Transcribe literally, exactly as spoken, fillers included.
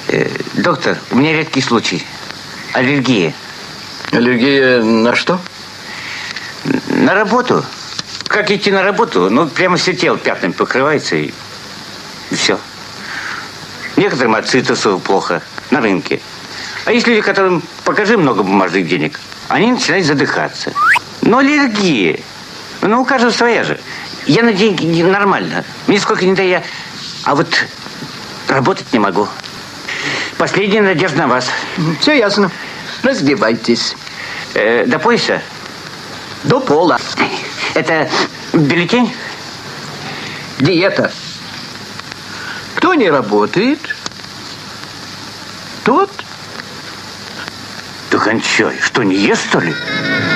Э, доктор, у меня редкий случай. Аллергия. Аллергия на что? На работу. Как идти на работу? Ну, прямо все тело пятнами покрывается и, и все. Некоторым от цитрусов плохо на рынке. А есть люди, которым покажи много бумажных денег, они начинают задыхаться. Но аллергия. Ну, у каждого своя же. Я на деньги нормально. Мне сколько не дай я... А вот работать не могу. Последняя надежда на вас. Все ясно. Раздевайтесь. Э, до пояса? До пола. Это бюллетень? Диета. Кто не работает, тот... Да кончай. Что, не ест, что ли?